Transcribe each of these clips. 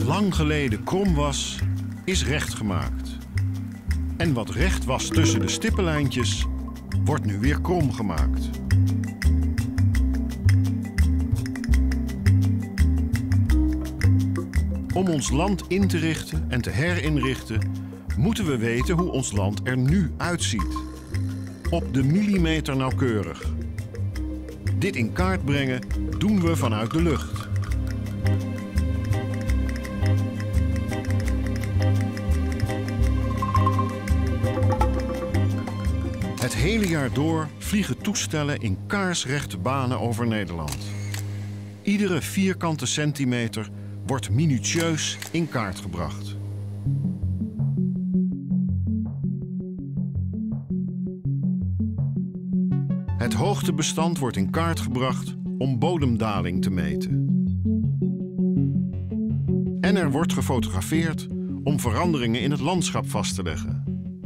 lang geleden krom was, is recht gemaakt. En wat recht was tussen de stippenlijntjes, wordt nu weer krom gemaakt. Om ons land in te richten en te herinrichten, moeten we weten hoe ons land er nu uitziet. Op de millimeter nauwkeurig. Dit in kaart brengen doen we vanuit de lucht. Het hele jaar door vliegen toestellen in kaarsrechte banen over Nederland. Iedere vierkante centimeter wordt minutieus in kaart gebracht. Het hoogtebestand wordt in kaart gebracht om bodemdaling te meten. En er wordt gefotografeerd om veranderingen in het landschap vast te leggen.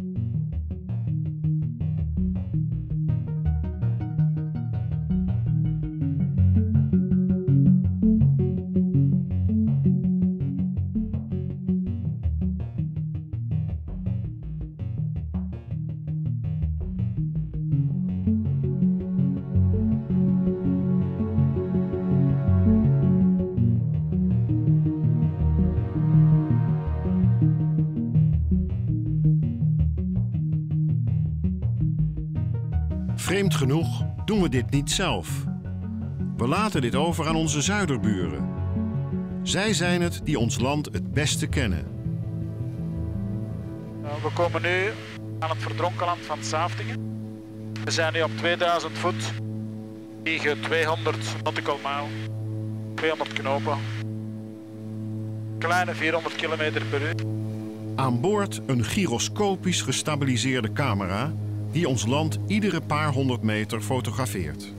Vreemd genoeg doen we dit niet zelf. We laten dit over aan onze zuiderburen. Zij zijn het die ons land het beste kennen. We komen nu aan het verdronken land van Saaftingen. We zijn nu op 2000 voet, vliegen 200 nautical mile, 200 knopen, kleine 400 km per uur. Aan boord een gyroscopisch gestabiliseerde camera die ons land iedere paar honderd meter fotografeert.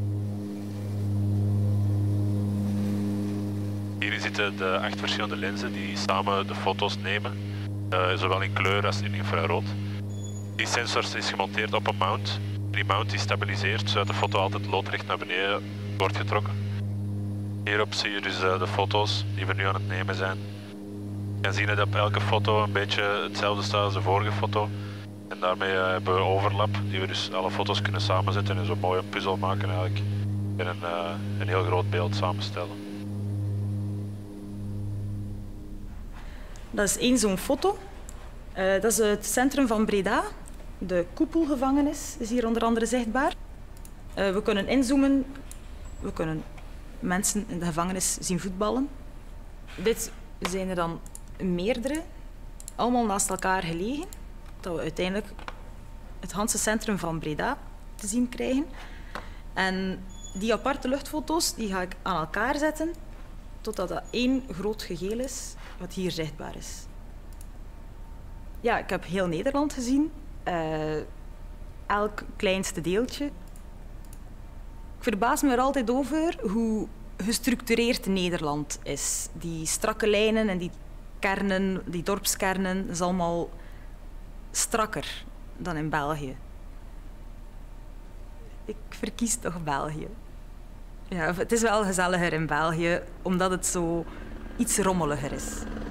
Hier zitten de 8 verschillende lenzen die samen de foto's nemen, zowel in kleur als in infrarood. Die sensor is gemonteerd op een mount. Die mount die stabiliseert zodat de foto altijd loodrecht naar beneden wordt getrokken. Hierop zie je dus de foto's die we nu aan het nemen zijn. Je kan zien dat op elke foto een beetje hetzelfde staat als de vorige foto. En daarmee hebben we overlap, die we dus alle foto's kunnen samenzetten en zo mooi een puzzel maken eigenlijk. En een heel groot beeld samenstellen. Dat is één zo'n foto. Dat is het centrum van Breda. De koepelgevangenis is hier onder andere zichtbaar. We kunnen inzoomen. We kunnen mensen in de gevangenis zien voetballen. Dit zijn er dan meerdere, allemaal naast elkaar gelegen. Dat we uiteindelijk het hele centrum van Breda te zien krijgen. En die aparte luchtfoto's die ga ik aan elkaar zetten totdat dat één groot geheel is wat hier zichtbaar is. Ja, ik heb heel Nederland gezien. Elk kleinste deeltje. Ik verbaas me er altijd over hoe gestructureerd Nederland is. Die strakke lijnen en die kernen, die dorpskernen, is allemaal strakker dan in België. Ik verkies toch België. Ja, het is wel gezelliger in België, omdat het zo iets rommeliger is.